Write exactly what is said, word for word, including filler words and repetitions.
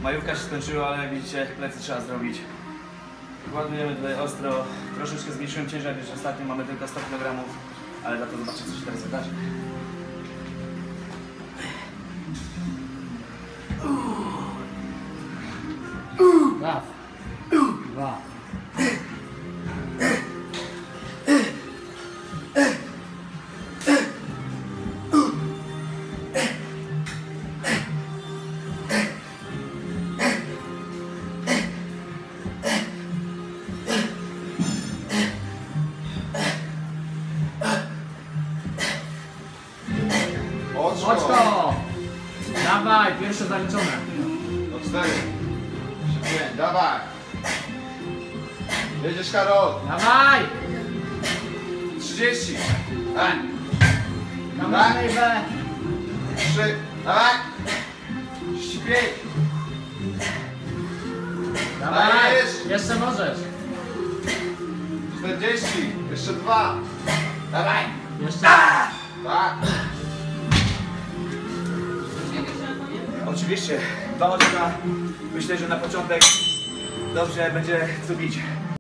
Majówka się skończyła, ale jak widzicie, plecy trzeba zrobić. Ładujemy tutaj ostro. Troszeczkę zmniejszyłem ciężar, już ostatnio mamy tylko sto kilogramów, ale za to zobaczcie, co się teraz wydarzy. Raz. Dwa. Oczko! Dawaj, pierwsze zaliczone. Do cztery. Szybciej, dawaj. Jedziesz, Karol. Dawaj! trzydzieści. Dawaj. Kamernej B. trzy. Dawaj. trzydzieści pięć. Dawaj! Dajesz. Jeszcze możesz. czterdzieści. Jeszcze dwa. Dawaj. Jeszcze. Dwa. Oczywiście, dwa oczka. Myślę, że na początek dobrze będzie co bić.